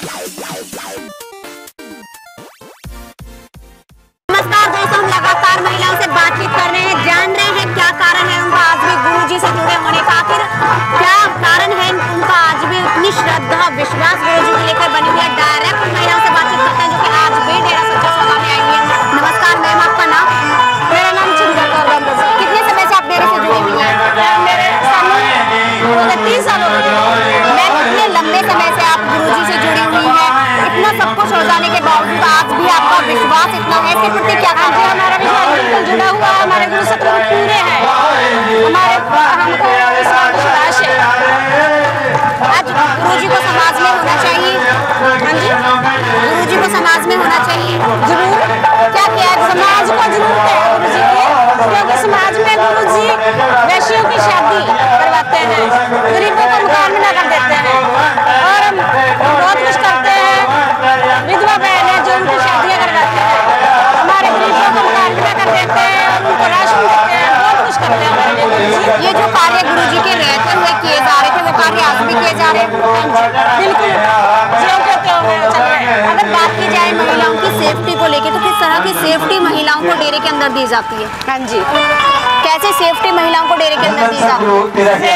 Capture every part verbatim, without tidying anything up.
नमस्कार दोस्तों, हम लगातार महिलाओं से बातचीत कर रहे हैं, जान रहे हैं क्या कारण है उनका आज भी गुरुजी से जुड़े होने का। आखिर क्या कारण है उनका आज भी इतनी श्रद्धा विश्वास गुरुजी को लेकर बनी हुई है। डायरेक्ट महिलाओं से बातचीत करते हैं जो कि आज भी डेरा सच्चा सौदा में आई हुई है। नमस्कार मैम, आपका नाम? मेरा नाम चिंता कौर। कितने समय से आप डेरे से जुड़ी हुई हैं? मेरे तीस साल हो गए। मैं कितने लंबे समय से आप गुरुजी से जुड़ी हुई हैं? इतना सब कुछ हो जाने के बावजूद आज भी आपका विश्वास इतना है, इसके प्रति क्या कहना है? हमारा विश्वास बिल्कुल जुड़ा हुआ है, हमारे गुरु सत्र पूरे हैं, हमारे हमको इसका विश्वास है। आज गुरुजी को समाज में होना चाहिए। हाँ जी, गुरुजी को समाज में होना चाहिए जरूर। क्या किया है? समाज को जरूरत है गुरुजी की, क्योंकि समाज में गुरुजी वैश्यों की शादी करवाते हैं, गरीबों को मकान बना कर देते हैं और हम बहुत कुछ करते हैं। विधवा बहन है जो उनकी शादियाँ करवाते हैं, हमारे गरीबों को मकान बना कर देते हैं और उनको राशन देते हैं, बहुत कुछ करते हैं हमारे लिए गुरुजी। ये जो कार्य गुरुजी के रहते हुए किए जा रहे थे वो कार्य आज भी किए जा रहे हैं? बिल्कुल जो कहते हुए चल रहे हैं। अगर बात की जाए महिलाओं की सेफ्टी को लेकर, तो किस तरह की सेफ्टी महिलाओं को डेरे के अंदर दी जाती है? हाँ जी, कैसे सेफ्टी महिलाओं को डेरे के अंदर दी जाती है?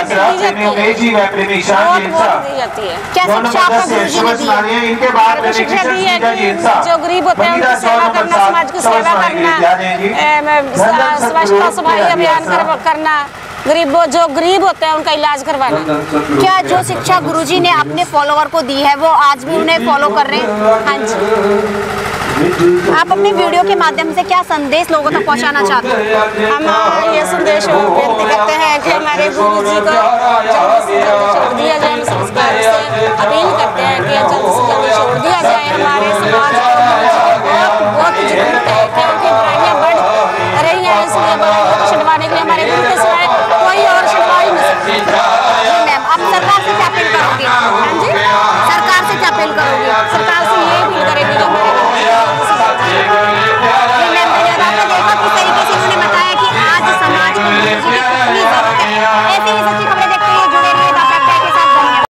क्या शिक्षा आपको गुरुजी ने दी है? शिक्षा दी है कि जो गरीब होते हैं उनकी सेवा करना, समाज की सेवा करना, स्वच्छता सफाई अभियान करना, गरीबों जो गरीब होते हैं उनका इलाज करवाना। क्या जो शिक्षा गुरुजी ने अपने फॉलोवर को दी है वो आज भी उन्हें फॉलो कर रहे हैं? हाँ जी। आप अपने वीडियो के माध्यम से क्या संदेश लोगों तक पहुंचाना चाहते हैं? हम ये संदेश व्यक्त करते हैं कि हमारे गुरुजी को जल्द से जल्द छोड़ दिया जाए। हम संस्कार से अपील करते हैं कि जल्द से जल्द छोड़ दिया जाए।